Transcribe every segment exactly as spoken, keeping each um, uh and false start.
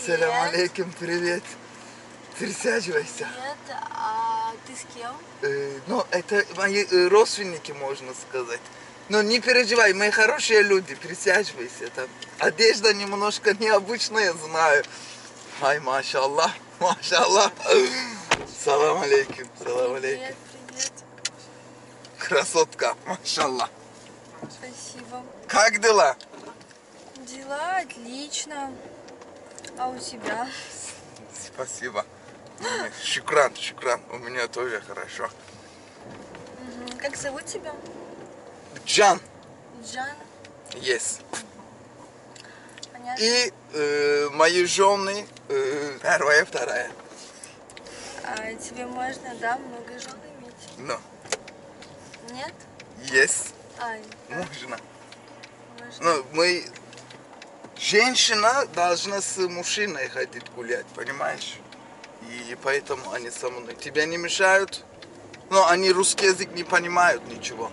Салям алейкум, привет. Присаживайся. Привет, а ты с кем? Э, ну, это мои э, родственники, можно сказать. Но не переживай, мы хорошие люди, присаживайся. Там одежда немножко необычная, знаю. Ай, машаллах, машаллах. Салам алейкум, салам алейкум. Привет, привет. Красотка, машаллах. Спасибо. Как дела? Дела отлично. А у тебя? Спасибо. Шукран, шукран. У меня тоже хорошо. Угу. Как зовут тебя? Джан. Джан. Yes. Понятно. И э, мои жены, э, первая, вторая. А тебе можно, да, много жен иметь? Ну, Нет? yes. Ай, да, Можно. можно. Ну, мы... Женщина должна с мужчиной ходить гулять, понимаешь? И поэтому они со мной. Тебя не мешают? Но они русский язык не понимают ничего.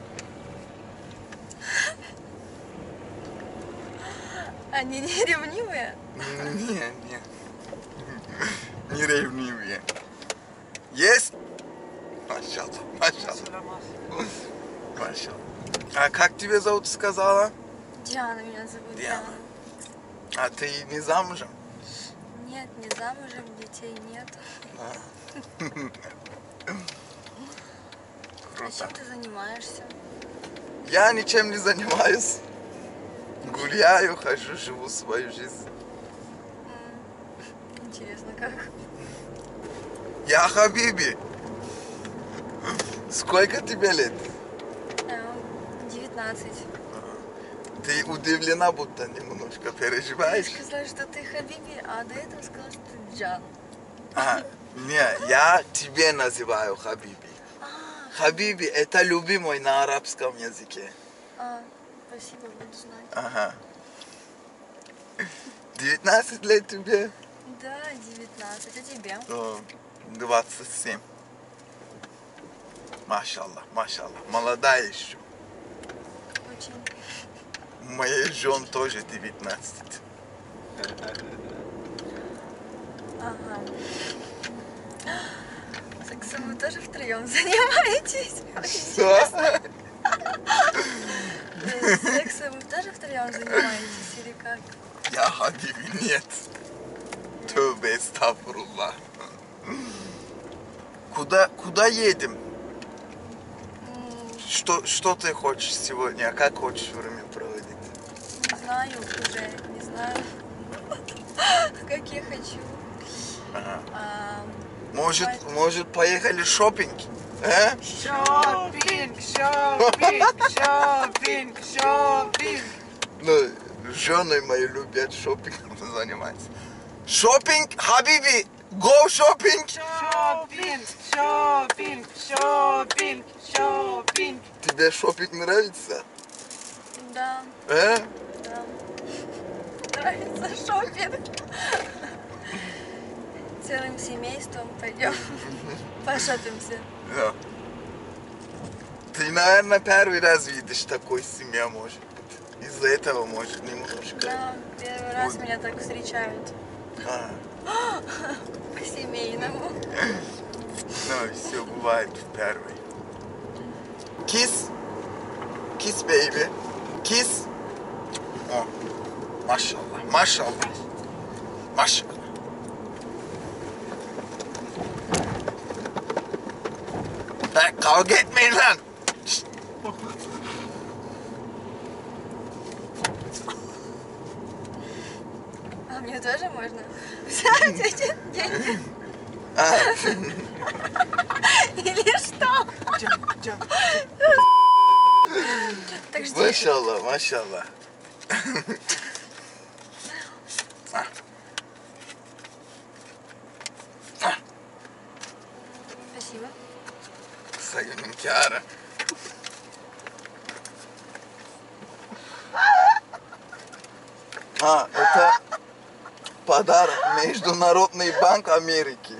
Они не ревнивые? Не, не. Не ревнивые. Есть? Машаллах, машаллах. Машаллах. А как тебя зовут, сказала? Диана меня зовут. Диана. Диана. А ты не замужем? Нет, не замужем, детей нет. А. А Круто. чем ты занимаешься? Я ничем не занимаюсь. Гуляю, хожу, живу свою жизнь. М, Интересно, как? Я Хабиби. Сколько тебе лет? Эм, девятнадцать. Ты удивлена, будто немножко Я переживаешь? сказала, что ты Хабиби, а до этого сказала, что ты Джан. А, не, я тебе называю Хабиби. А, Хабиби это любимый на арабском языке. а, спасибо, буду знать. Ага. девятнадцать лет тебе? Да, девятнадцать, а тебе? О, двадцать семь. Машаллах, машаллах. Молодая еще. Очень. Моей жене тоже девятнадцать. Ага. Сексом вы тоже втроем занимаетесь? Что? Э, Сексом вы тоже втроем занимаетесь или как? Я Хабиби, нет. Тövbe estağfurullah. Куда, куда едем? М, Что, что ты хочешь сегодня? Как хочешь время проводить? Не знаю уже, не знаю, как я хочу. Ага. А, Может, давай. может поехали шопинг? Э? Шопинг, шопинг, шопинг, шопинг. Ну, жены мои любят шопингом заниматься. Шопинг, Хабиби, go шопинг. Шопинг, шопинг, шопинг, шопинг. Тебе шопинг нравится? Да, Э? да. Нравится шопинг. Целым семейством пойдем пошопимся. Да. Ты, наверное, первый раз видишь такой семья, может быть. Из-за этого, может, немножко. Да, первый раз Вот. меня так встречают. А, По-семейному. ну, все бывает в первый. Kiss. Kiss, baby. Kiss. О, машаллах, машаллах. Машаллах. Так, kavga etmeyin lan. Şşt. А мне тоже можно взять эти деньги? А, Или что? Can, can. Так жди. машаллах, машаллах. А. А, Спасибо. Sayın Kâra. А, это подарок Международный банк Америки.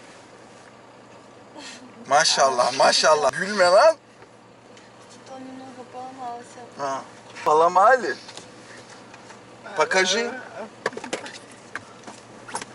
Машаллах, машаллах. Гülme lan. Что-то он немного поломался. А, поломали? Покажи.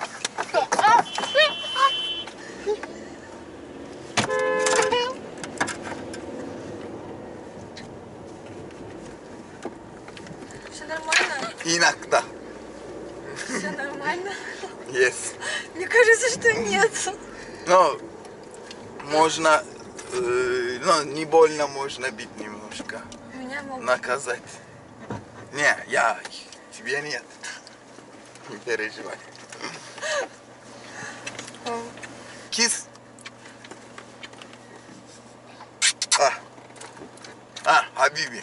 больно? Есть. Мне кажется, что нет. Но можно, э, ну, не больно можно бить немножко, Меня могут... наказать. Не, я, тебе нет. Не переживай. О, Кис. А, а, Хабиби.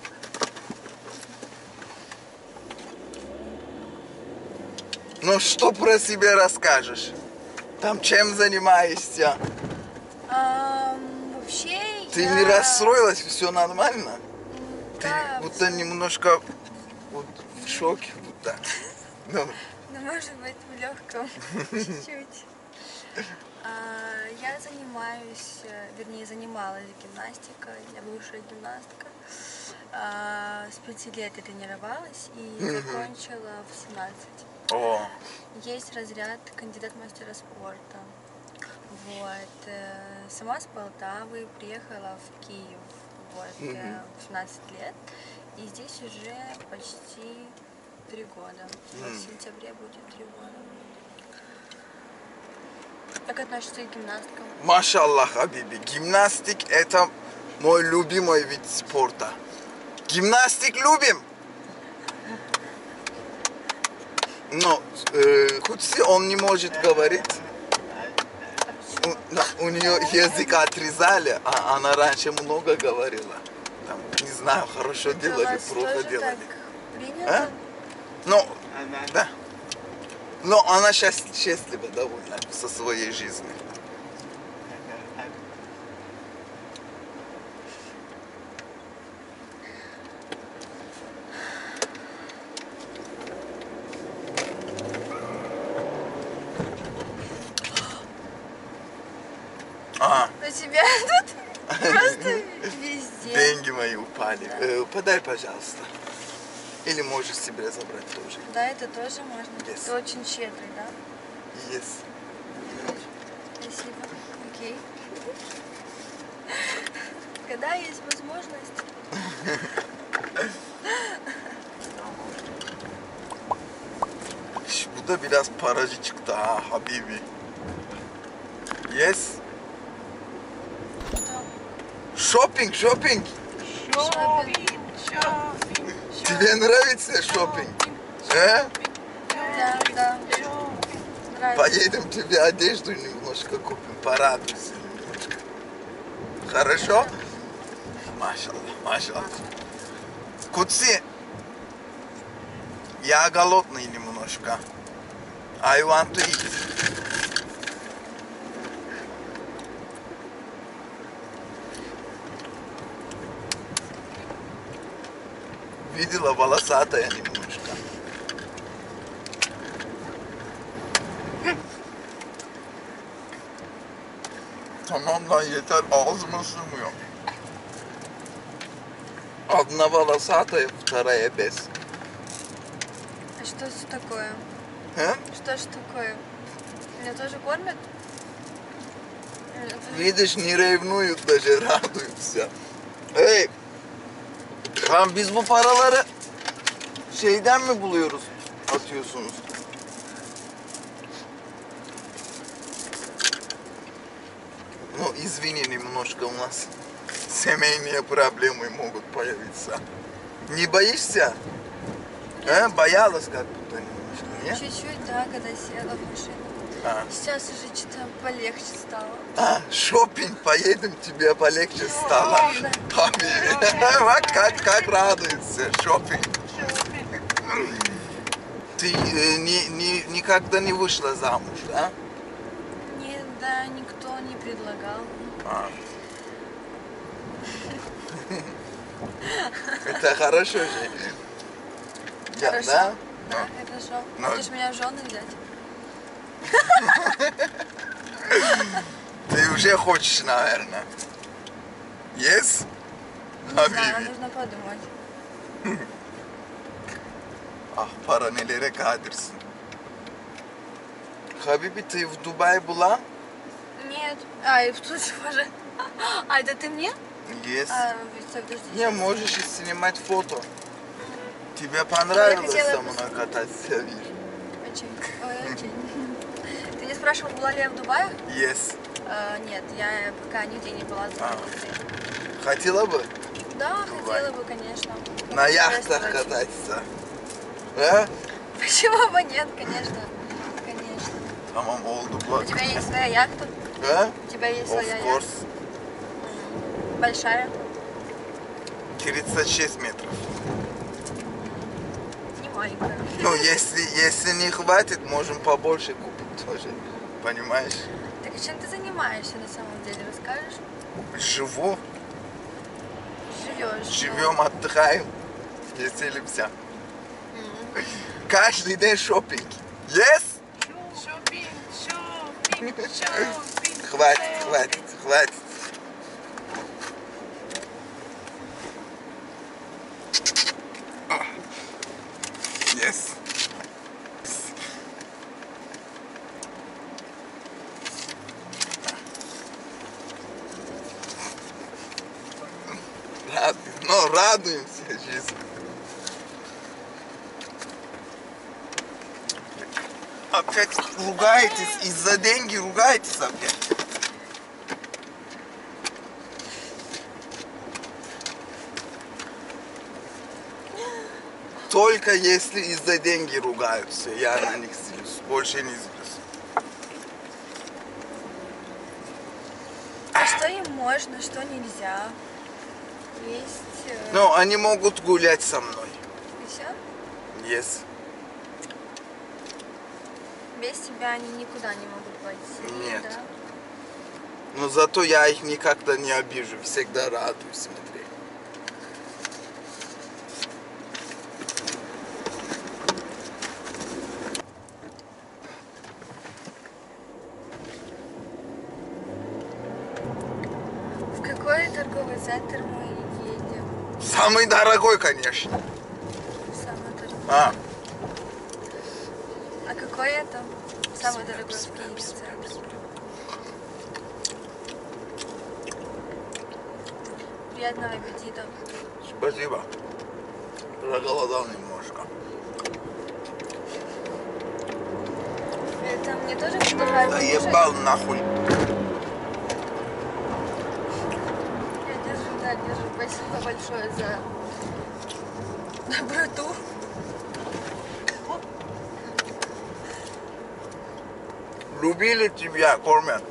Ну, что про себя расскажешь? Там чем занимаешься? ам, вообще Ты я... не расстроилась? Все нормально? М, Ты Да, будто немножко вот, в шоке. Будто. Ну, ну, может быть, в легком чуть-чуть. А, Я занимаюсь, э, вернее, занималась гимнастикой. Я бывшая гимнастка. А, С пяти лет я тренировалась и Мгм. закончила в семнадцать. о, Есть разряд кандидат мастера спорта. Вот. э, Сама с Полтавы приехала в Киев вот, э, Мгм. в семнадцать лет. И здесь уже почти три года. Вот М. в сентябре будет три года. Как относишься к гимнасткам? машаллах, Хабиби. Гимнастик это мой любимый вид спорта. Гимнастик любим. Но э, Кутси он не может говорить. У, да, у нее язык отрезали, а она раньше много говорила. Там, не знаю, хорошо Это у делали, вас плохо тоже делали. так принято? А? Но, да. Но она счастлива, счастлива довольна со своей жизнью. А, У тебя тут просто везде. деньги мои упали. Да. Э, подай, пожалуйста. Или можешь себе забрать тоже. Да, это тоже можно. Yes. Ты очень щедрый, да? Есть. Спасибо. Окей. Когда есть возможность. Bu da biraz paracı çıktı ha Habibi. Yes. Что? Shopping, shopping. Шопинг, шопинг, Тебе нравится шопинг? Э? Да, да. Нравится. Поедем тебе одежду немножко купим, порадуйся немножко. Хорошо? Машаллах, машаллах. Кутси, я голодный немножко. I want to eat. Видела, волосатая немножко. Tamam lan yeter, ağzıma sığmıyor. Одна волосатая, вторая без. А что это такое? Э? Что ж такое? Меня тоже кормят? Это- Видишь, не ревнуют, даже радуются. Hey, lan biz bu paraları şeyden mi buluyoruz, atıyorsunuz? Ну, извини, немножко у нас семейные проблемы могут появиться. Не боишься? Э? Боялась как будто немножко, нет? Чуть-чуть, да, когда села в машину. А. Сейчас уже что-то полегче стало. А, шопинг, поедем, тебе полегче стало. Да. Habibi. Вот как, как радуется шопинг. шопинг. Ты э, ни- ни- никогда не вышла замуж, да? Нет, да, никто не предлагал. А. Это хорошо же. Я, Хорошо. да? Да, хорошо. Ну. Хочешь меня в жены взять? Ты уже хочешь, наверное. Yes? Не знаю, Habibi. нужно подумать. Ah, para nelere kadirsin. Habibi, ты в Дубае была? Нет. А, и тут тоже. А, это ты мне? Yes. А, стой, подожди. Не, можешь и снимать фото. Тебе понравилось хотела со мной кататься, вижу. А Очень, ой, очень. Ты не спрашивал, была ли я в Дубае? Yes. А, нет, я пока нигде не была за А. границей. Хотела бы Да, Дубай. хотела бы, конечно. на яхтах Интересно очень. кататься? А? Почему бы нет, конечно. Конечно. Tamam oldu У bak. тебя есть своя яхта? А? У тебя есть Of своя яхта? course. Большая? тридцать шесть метров. Не маленькая. Ну, если, если не хватит, можем побольше купить тоже. Понимаешь? Так чем ты занимаешься на самом деле, расскажешь? Живу, Живешь. живем, отдыхаем, веселимся. Каждый день шопинг. Yes? Шопинг, шопинг, шопинг. Хватит, хватит, хватит. Yes. Рад- Ну, радуемся жизни. Опять ругаетесь, из-за деньги ругаетесь опять. Только если из-за деньги ругаются, я на них злюсь, больше не злюсь. А что им можно, что нельзя? Есть... э, Ну, они могут гулять со мной. И все? Yes. Без тебя они никуда не могут пойти. Нет. Да? Но зато я их никогда не обижу, всегда радуюсь смотреть. В какой торговый центр мы едем? Самый дорогой, конечно. Самый дорогой. А, А какой это? Самый дорогой в Киеве центр. Приятного аппетита. спасибо. Проголодал немножко. Это мне тоже предлагают Да покушать? ебал нахуй. Я держу, да, держу. Спасибо большое за доброту. Любили тебя, кормят.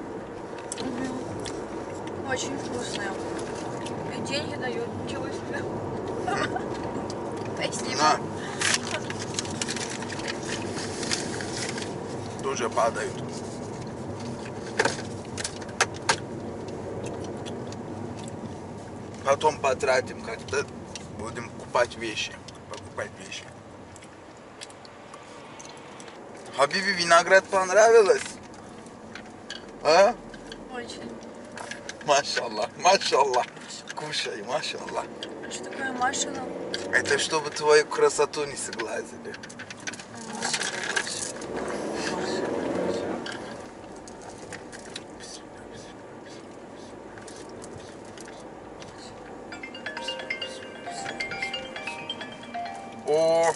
Очень вкусная. И деньги дают. Ничего себе. Спасибо. На. Тоже падают. Потом потратим как-то, будем покупать вещи. Покупать вещи. Хабиби, виноград понравилось? А? Очень. Машаллах, машаллах. Кушай, машаллах. А что такое машина? Это чтобы твою красоту не согласили. О,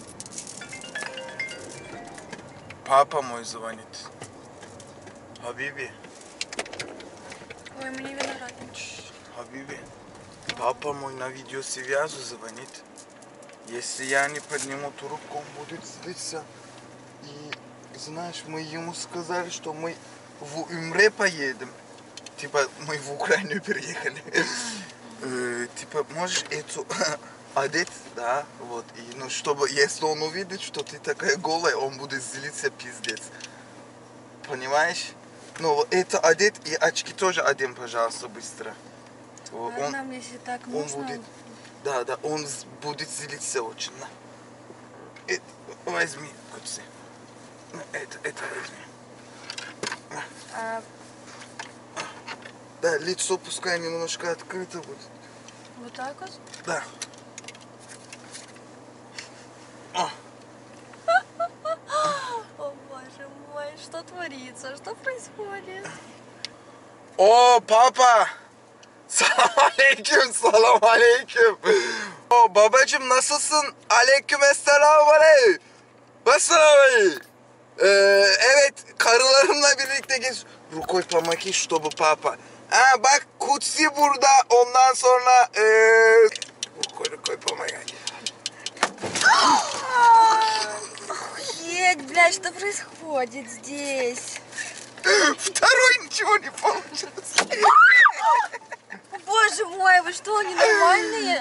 папа мой звонит. Хабиби, Ой, мне виноград. Хабиби, папа мой на видеосвязи звонит. Если я не подниму трубку, он будет злиться. И знаешь, мы ему сказали, что мы в Умре поедем. Типа, мы в Украину переехали. Э, Типа, можешь эту одеть, да, вот. И, ну, чтобы, если он увидит, что ты такая голая, он будет злиться пиздец. Понимаешь? Ну, вот это одеть и очки тоже одень, пожалуйста, быстро. Вот, А он, нам, если так он нужно... будет, да, да, он с- будет злиться очень. На. Это, возьми, Кутси. Ну, это, это возьми. А, Да, лицо пускай немножко открыто будет. вот так вот? Да. О, О, боже мой, что творится? Что происходит? О, папа! Salam aleyküm, salam aleyküm. O babacım nasılsın? Aleyküm esselam aleyküm. Basay! Ee, evet, karılarımla birlikte geç. Rukoj pamaki ştobu papa. Ha bak, Kutsi burada. Ondan sonra ee... Rukoj, rukoj pamaki. Ед, блядь, что происходит здесь? Второй ничего не получилось. Боже мой, вы что, ненормальные?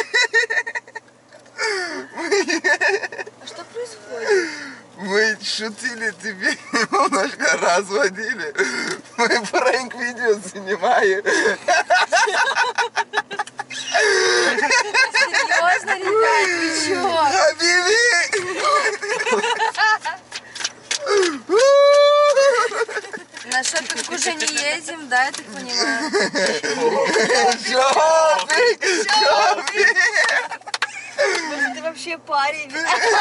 А что происходит? Мы шутили, тебе немножко разводили. Мы пранк-видео снимаем. Серьезно, ребят, вы чё? Хабиби! На шопинг уже не едем, да, я так понимаю? Шопинг! Шопинг! Может, ты вообще парень?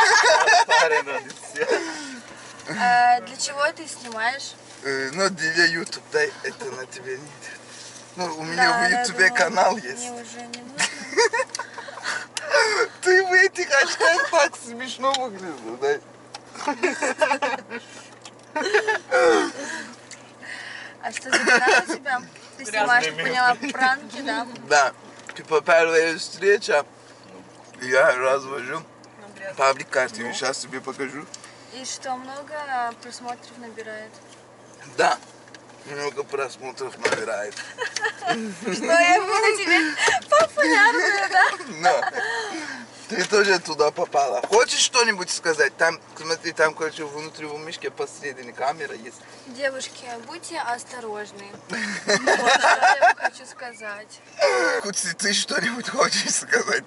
А для чего ты снимаешь? Э, Ну, для YouTube, дай, это на тебе нет. Ну, у меня Да, в я YouTube думала, канал Мне есть. уже не нужно. Ты в этих очках так смешно выглядел, да? А что за канал у тебя? Ты снимаешь, как поняла, пранки, да? Да. Типа первая встреча, я развожу паблик картину, сейчас тебе покажу. И что, много просмотров набирает? Да, много просмотров набирает. Что я буду теперь популярная, да? Но ты тоже туда попала. Хочешь что-нибудь сказать? Там, смотри, там, короче, внутри в мышке посередине камера есть. Девушки, будьте осторожны. Вот что я хочу сказать. Куци, ты что-нибудь хочешь сказать?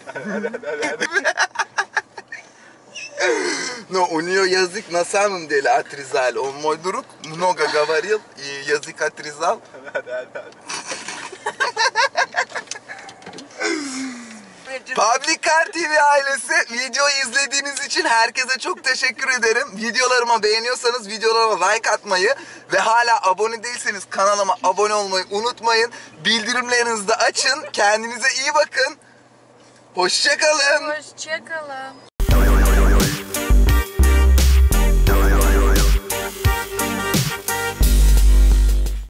Но у нее язык на самом деле отрезали. Он мой друг много говорил и языk отрезал. Public T V ailesi, videoyu izlediğiniz için herkese çok teşekkür ederim. Videolarıma beğeniyorsanız videolarıma like atmayı ve hala abone değilseniz kanalıma abone olmayı unutmayın. Bildirimlerinizi de açın. Kendinize iyi bakın. Hoşça kalın. Hoşçakalın.